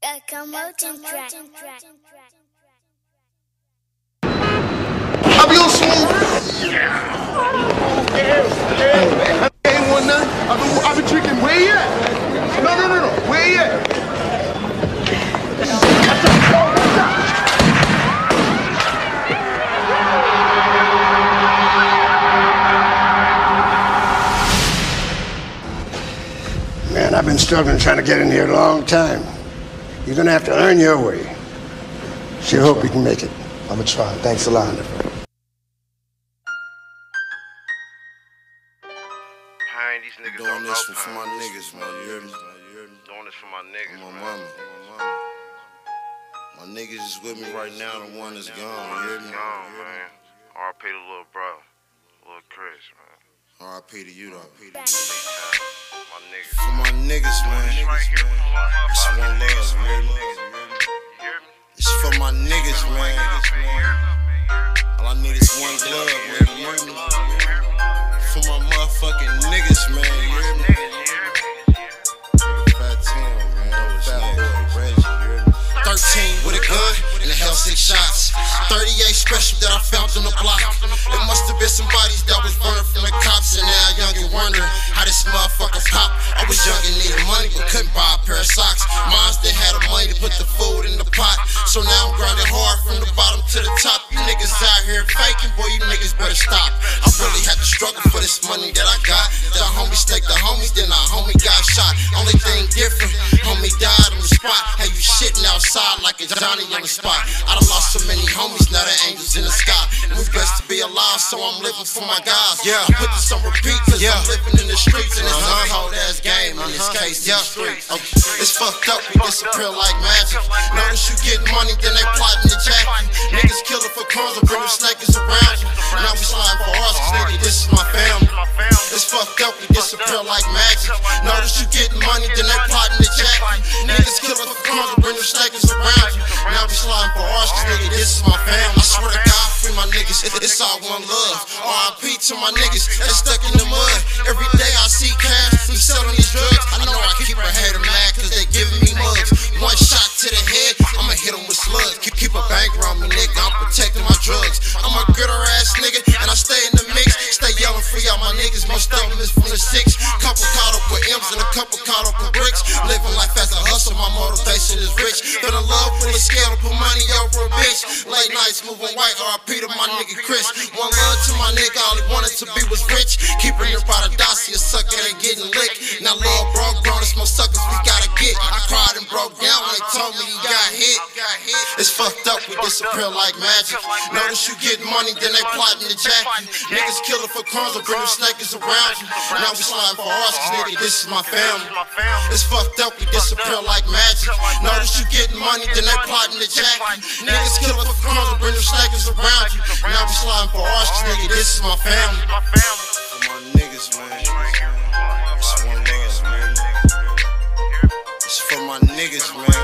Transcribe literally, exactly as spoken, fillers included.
A commotion track. I be on smooth. I ain't want nothing. I been, I been drinking. Where you at? No, no, no, no. Where you at? Man, I've been struggling trying to get in here a long time. You're gonna have to earn your way. Sure hope you can make it. I'm gonna try. Thanks a lot. I ain't these niggas doing this for, for my niggas, man. You hear me? Doing this for my niggas, my man. mama. My niggas is with me right now. The one is gone. You hear me? Gone, man. R I P to little bro, little Chris, man. R I P to you, though. My niggas. For my niggas, man. It's one love, you hear me? It's for my niggas, man. All I need is one glove, man. You hear me? For my motherfucking niggas, man. You hear me? Fat Tim, man. Fat boy, Reggie, you hear me? thirteen with a gun and a hell six shots. thirty-eight special that I found on the block. It must have been somebody's that was burning from the cops. And now young and wondering how this motherfucker pop. I was young and needed money but couldn't buy a pair of socks. Moms that had the money to put the food in the pot. So now I'm grinding hard from the bottom to the top. You niggas out here faking, boy, you niggas better stop. I really had to struggle for this money that I got. The homie snaked the homies, then the homie got shot. Only thing different, homie died on the spot. Had you shitting outside like a Johnny on the spot. I done lost so many homies, now they're angels in the sky. And we blessed to be alive, so I'm living for my guys. Yeah, I put this on repeat, cause yeah. I'm living in the streets. And it's uh-huh. a cold ass game in this case, yeah. streets. Okay. It's fucked up, we disappear like magic. Notice you get money, then they plotting to jack you. Niggas killing for crumbs, or bring them snakers around you. Now we sliding for ours, cause nigga, this is my family. It's fucked up, we disappear like magic. Notice you getting money, then they plotting to jack you. Niggas killing for crumbs, or bring them snakers around you. Now we sliding for ours, cause nigga, this is my family. I swear to God, free my niggas, it's all one love. R I P to my niggas that's stuck in the mud. Every day I see cash, we selling these drugs. I know I keep a hater mad, cause they giving me mugs. One shot to the head, I'ma hit them with slugs. Keep, keep a bank around me, nigga, I'm protecting my drugs. I'm a gooder ass nigga, and I stay in the mix. Stay yelling free out my niggas, most of them is from the six. Couple caught up with M's and a couple caught up with bricks. Living life as a hustle, my motivation is rich. Feel in love with a scale to put money over a bitch. Late nights moving white, R I P to my nigga Chris. One love to my nigga, all he wanted to be was rich. Keeping your by the Dossie, a sucker ain't getting licked. Now little bro grown, it's more suckers we gotta get. I cried and broke down when they told me he got hit. It's fucked up, we disappear like magic. Notice you getting money, then they plotting to jack you. Niggas killing for crumbs, or bring them snakers around you. Now we sliding for ours, cause nigga, this is my family. It's fucked up, we disappear like magic. Notice you getting money, then they plotting to jack you. Niggas killing for crumbs, or bring them snakers around you. Now we sliding for ours, cause nigga, this is my family. For my niggas, man. It's one love, man. It's for my niggas, man.